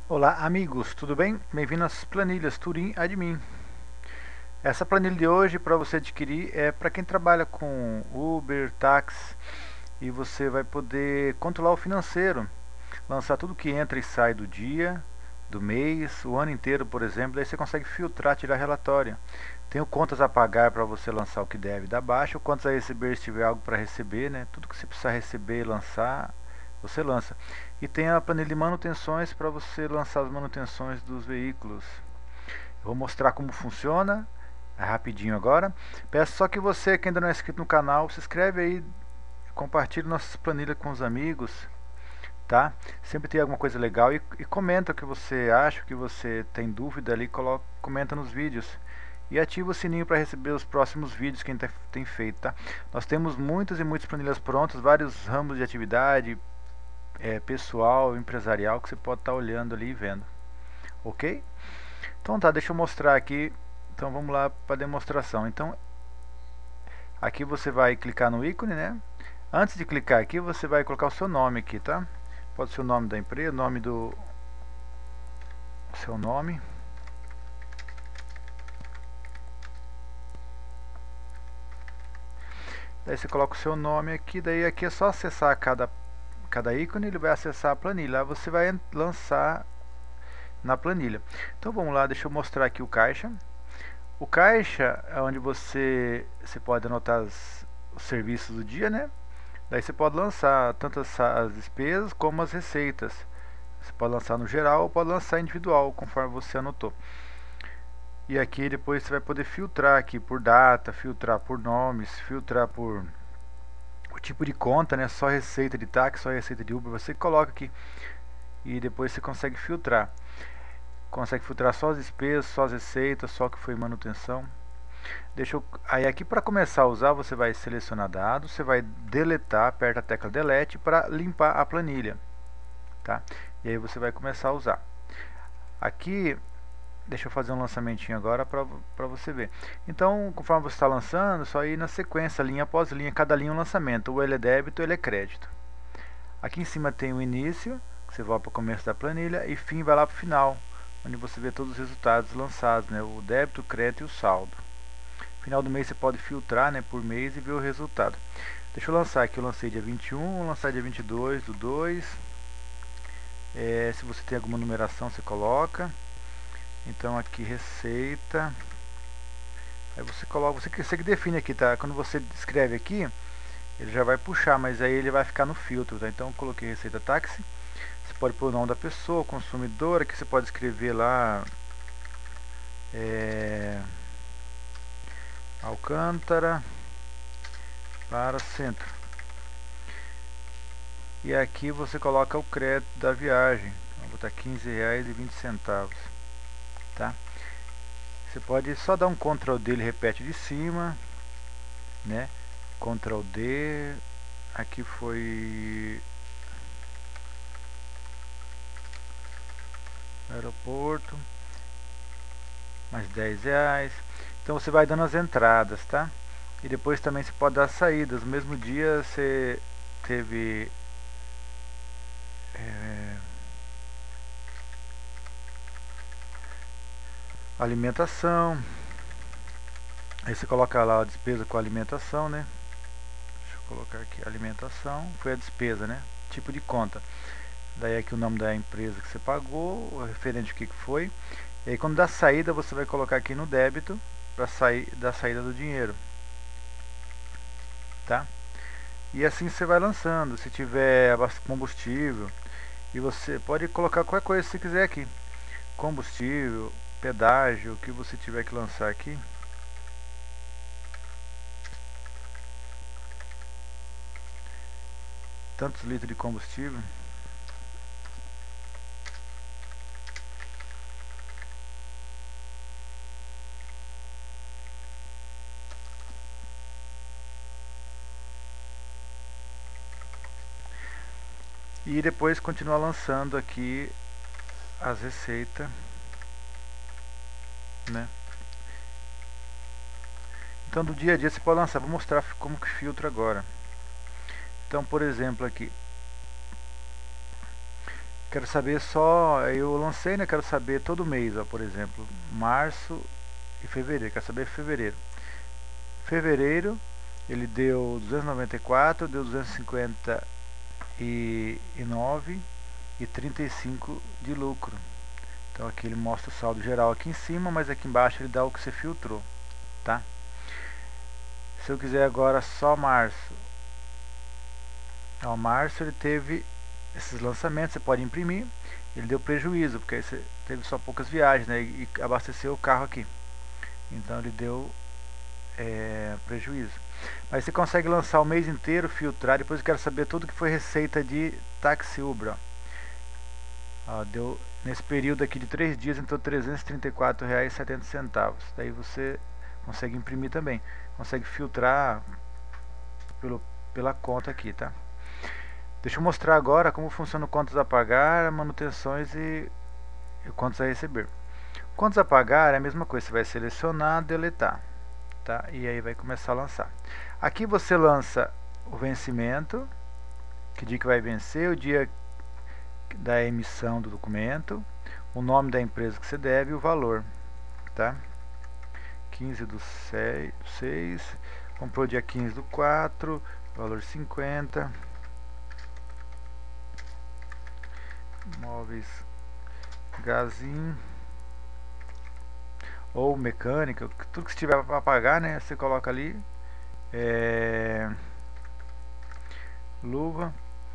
Olá amigos, tudo bem? Bem-vindo às planilhas Turim Admin. Essa planilha de hoje para você adquirir é para quem trabalha com Uber, táxi e você vai poder controlar o financeiro, lançar tudo que entra e sai do dia, do mês, o ano inteiro, por exemplo, daí você consegue filtrar, tirar relatório. Tem o contas a pagar para você lançar o que deve dar baixa, o contas a receber se tiver algo para receber, né? Tudo que você precisar receber e lançar, você lança. E tem a planilha de manutenções para você lançar as manutenções dos veículos. Eu vou mostrar como funciona, rapidinho agora. Peço só que você que ainda não é inscrito no canal, se inscreve aí, compartilhe nossas planilhas com os amigos, tá? Sempre tem alguma coisa legal e comenta o que você acha, o que você tem dúvida ali, comenta nos vídeos. E ativa o sininho para receber os próximos vídeos que a gente tem feito, tá? Nós temos muitas e muitas planilhas prontas, vários ramos de atividade, pessoal, empresarial, que você pode estar olhando ali e vendo. Ok? Então tá, deixa eu mostrar aqui. Então vamos lá para a demonstração. Então aqui você vai clicar no ícone, né? Antes de clicar aqui, você vai colocar o seu nome aqui, tá? Pode ser o nome da empresa, o nome do seu nome. Daí você coloca o seu nome aqui, daí aqui é só acessar cada ícone, ele vai acessar a planilha. Lá você vai lançar na planilha. Então vamos lá, deixa eu mostrar aqui o caixa. O caixa é onde você pode anotar os serviços do dia, né? Daí você pode lançar tanto as despesas como as receitas. Você pode lançar no geral ou pode lançar individual, conforme você anotou. E aqui depois você vai poder filtrar aqui por data, filtrar por nomes, filtrar por o tipo de conta, né? Só receita de táxi, só receita de Uber, você coloca aqui e depois você consegue filtrar. Consegue filtrar só as despesas, só as receitas, só o que foi manutenção. Aí aqui para começar a usar, você vai selecionar dados, você vai deletar, aperta a tecla delete para limpar a planilha, tá? E aí você vai começar a usar. Aqui, deixa eu fazer um lançamentinho agora para você ver. Então, conforme você está lançando, só ir na sequência, linha após linha, cada linha um lançamento. Ou ele é débito ou ele é crédito. Aqui em cima tem o início, que você volta para o começo da planilha, e fim vai lá para o final, onde você vê todos os resultados lançados, né? O débito, o crédito e o saldo. Final do mês você pode filtrar, né, por mês e ver o resultado. Deixa eu lançar aqui, eu lancei dia 21, vou lançar dia 22 do 2. Se você tem alguma numeração você coloca. Então aqui receita. Aí você coloca, você que define aqui, tá? Quando você escreve aqui, ele já vai puxar, mas aí ele vai ficar no filtro, tá? Então eu coloquei receita táxi. Você pode pôr o nome da pessoa, consumidor, aqui você pode escrever lá Alcântara para centro. E aqui você coloca o crédito da viagem. Vou botar R$15,20, tá? Você pode só dar um Ctrl D, ele repete de cima, né? Ctrl D. Aqui foi aeroporto, mais R$10. Então você vai dando as entradas, tá? E depois também você pode dar as saídas. No mesmo dia você teve alimentação. Aí você coloca lá a despesa com alimentação, né? Deixa eu colocar aqui, alimentação, foi a despesa, né? Tipo de conta. Daí aqui o nome da empresa que você pagou, o referente o que foi. E aí quando dá saída, você vai colocar aqui no débito para sair da saída do dinheiro, tá? E assim você vai lançando. Se tiver combustível, e você pode colocar qualquer coisa que você quiser aqui. Combustível, pedágio, o que você tiver que lançar aqui. Tantos litros de combustível. E depois continuar lançando aqui as receitas, né? Então do dia a dia você pode lançar. Vou mostrar como que filtra agora. Então por exemplo aqui, Quero saber só, eu lancei, né? Quero saber todo mês, ó, por exemplo, março e fevereiro. Quero saber fevereiro. Fevereiro ele deu 294, deu 259 e 35 de lucro. Então aqui ele mostra o saldo geral aqui em cima, mas aqui embaixo ele dá o que você filtrou, tá? Se eu quiser agora só março, ao março ele teve esses lançamentos, você pode imprimir, ele deu prejuízo, porque aí você teve só poucas viagens, né, e abasteceu o carro aqui, então ele deu prejuízo. Mas você consegue lançar o mês inteiro, filtrar. Depois eu quero saber tudo que foi receita de táxi Uber, ó, deu nesse período aqui de 3 dias, então R$ 334,70. Daí você consegue imprimir também, consegue filtrar pela conta aqui, tá? Deixa eu mostrar agora como funciona o contas a pagar, manutenções e contas a receber. Contas a pagar é a mesma coisa, você vai selecionar, deletar, tá? E aí vai começar a lançar. Aqui você lança o vencimento, que dia que vai vencer, o dia da emissão do documento, o nome da empresa que você deve e o valor, tá? 15/6, comprou dia 15/4, valor 50. Móveis Gazin ou mecânica, tudo que você tiver para pagar, né? Você coloca ali. Luva.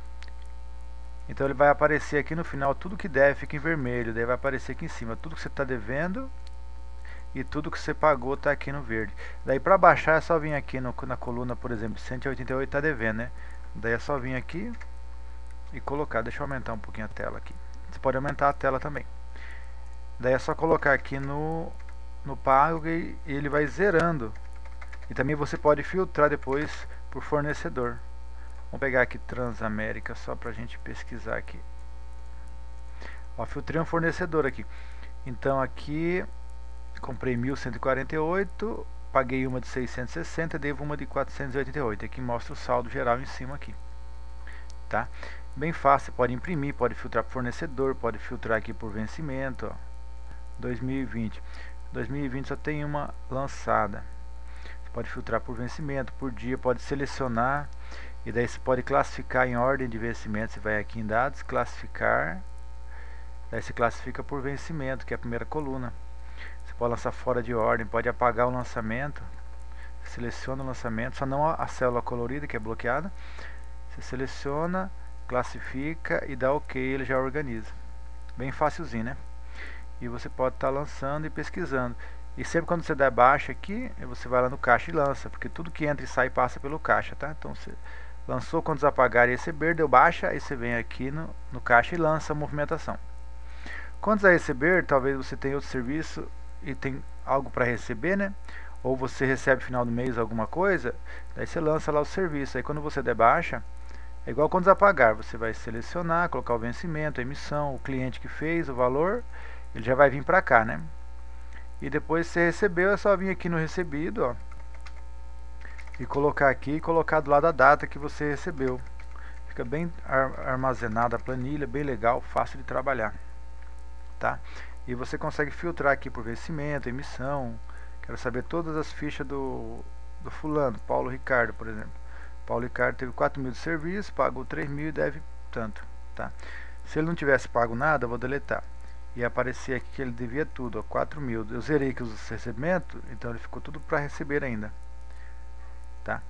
Então ele vai aparecer aqui no final, tudo que deve fica em vermelho, daí vai aparecer aqui em cima, tudo que você está devendo e tudo que você pagou está aqui no verde. Daí para baixar é só vir aqui na coluna, por exemplo, 188 está devendo, né? Daí é só vir aqui e colocar. Deixa eu aumentar um pouquinho a tela aqui. Você pode aumentar a tela também. Daí é só colocar aqui no pago e ele vai zerando. E também você pode filtrar depois por fornecedor. Vamos pegar aqui Transamérica só para a gente pesquisar aqui. Ó, filtrei um fornecedor aqui. Então aqui comprei 1.148, paguei uma de 660, devo uma de 488. Aqui mostra o saldo geral em cima aqui, tá? Bem fácil, pode imprimir, pode filtrar por fornecedor, pode filtrar aqui por vencimento, ó. 2020 só tem uma lançada. Você pode filtrar por vencimento, por dia, pode selecionar e daí você pode classificar em ordem de vencimento. Você vai aqui em dados, classificar, daí você classifica por vencimento, que é a primeira coluna. Você pode lançar fora de ordem, pode apagar o lançamento, seleciona o lançamento, só não a célula colorida que é bloqueada. Você seleciona, classifica e dá OK, ele já organiza. Bem facilzinho, né? E você pode estar lançando e pesquisando. E sempre quando você der baixa aqui, você vai lá no caixa e lança, porque tudo que entra e sai passa pelo caixa, tá? Então você lançou contas a pagar e receber, deu baixa, aí você vem aqui no caixa e lança a movimentação. Contas a receber, talvez você tenha outro serviço e tem algo para receber, né? Ou você recebe no final do mês alguma coisa, daí você lança lá o serviço. Aí quando você der baixa, é igual contas a pagar, você vai selecionar, colocar o vencimento, a emissão, o cliente que fez, o valor, ele já vai vir para cá, né? E depois você recebeu, é só vir aqui no recebido, ó, e colocar aqui, e colocar do lado a data que você recebeu. Fica bem armazenada a planilha, bem legal, fácil de trabalhar, tá? E você consegue filtrar aqui por vencimento, emissão. Quero saber todas as fichas do fulano, Paulo Ricardo, por exemplo. Paulo Ricardo teve 4.000 de serviço, pagou 3.000 e deve tanto, tá? Se ele não tivesse pago nada, eu vou deletar. E aparecer aqui que ele devia tudo, ó, 4.000. Eu zerei aqui os recebimentos, então ele ficou tudo para receber ainda, tá?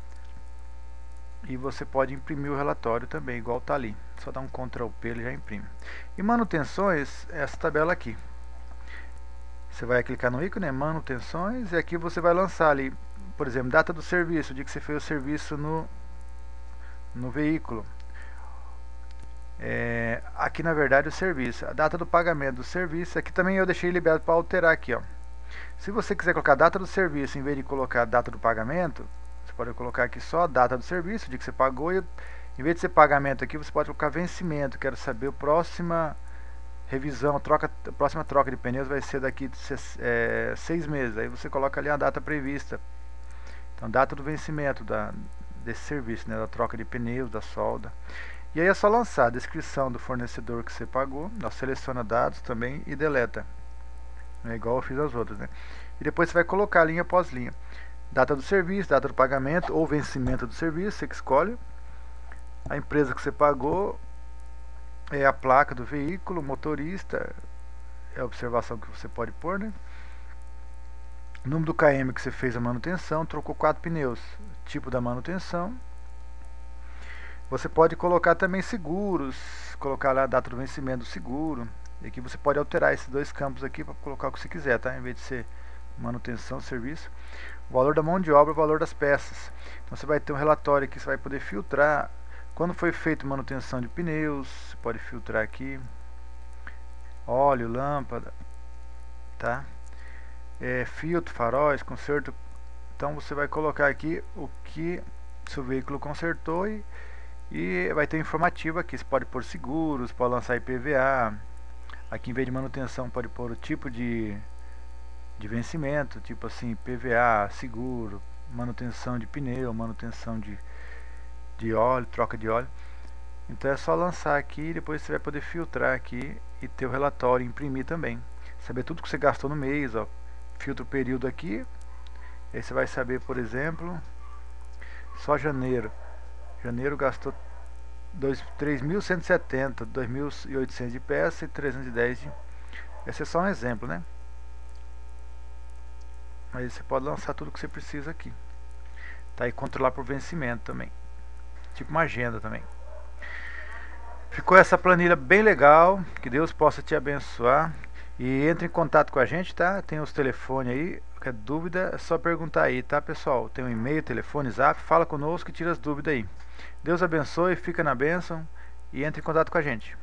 E você pode imprimir o relatório também, igual tá ali. Só dá um Ctrl P, ele já imprime. E manutenções, essa tabela aqui. Você vai clicar no ícone, manutenções, e aqui você vai lançar ali, por exemplo, data do serviço, o dia que você fez o serviço no veículo. Aqui na verdade o serviço, a data do pagamento do serviço, aqui também eu deixei liberado para alterar aqui, ó. Se você quiser colocar a data do serviço em vez de colocar a data do pagamento, você pode colocar aqui só a data do serviço, o dia que você pagou, e em vez de ser pagamento aqui, você pode colocar vencimento. Quero saber a próxima revisão, a próxima troca de pneus vai ser daqui 6 meses, aí você coloca ali a data prevista. Então data do vencimento desse serviço, né, da troca de pneus, da solda. E aí é só lançar a descrição do fornecedor que você pagou, seleciona dados também e deleta. É igual eu fiz as outras, né? E depois você vai colocar linha após linha. Data do serviço, data do pagamento ou vencimento do serviço, você que escolhe. A empresa que você pagou, é a placa do veículo, motorista, é a observação que você pode pôr, né? Número do KM que você fez a manutenção, trocou 4 pneus, tipo da manutenção. Você pode colocar também seguros, colocar lá a data do vencimento do seguro. E aqui você pode alterar esses dois campos aqui para colocar o que você quiser, tá? Em vez de ser manutenção, serviço. O valor da mão de obra, o valor das peças. Então você vai ter um relatório aqui, você vai poder filtrar quando foi feita manutenção de pneus. Você pode filtrar aqui óleo, lâmpada, tá? Filtro, faróis, conserto. Então você vai colocar aqui o que seu veículo consertou e vai ter informativo aqui. Você pode pôr seguros, pode lançar IPVA. Aqui em vez de manutenção pode pôr o tipo de vencimento, tipo assim, PVA, seguro, manutenção de pneu, manutenção de óleo, troca de óleo. Então é só lançar aqui e depois você vai poder filtrar aqui e ter o relatório, imprimir também. Saber tudo que você gastou no mês, ó. Filtra o período aqui. Aí você vai saber, por exemplo, só janeiro. Janeiro gastou 3.170, 2.800 de peça e 310 de... Esse é só um exemplo, né? Aí você pode lançar tudo que você precisa aqui. Tá? E controlar por vencimento também. Tipo uma agenda também. Ficou essa planilha bem legal. Que Deus possa te abençoar. E entre em contato com a gente, tá? Tem os telefones aí. Qualquer dúvida é só perguntar aí, tá, pessoal? Tem um e-mail, telefone, zap. Fala conosco e tira as dúvidas aí. Deus abençoe, fica na bênção e entre em contato com a gente.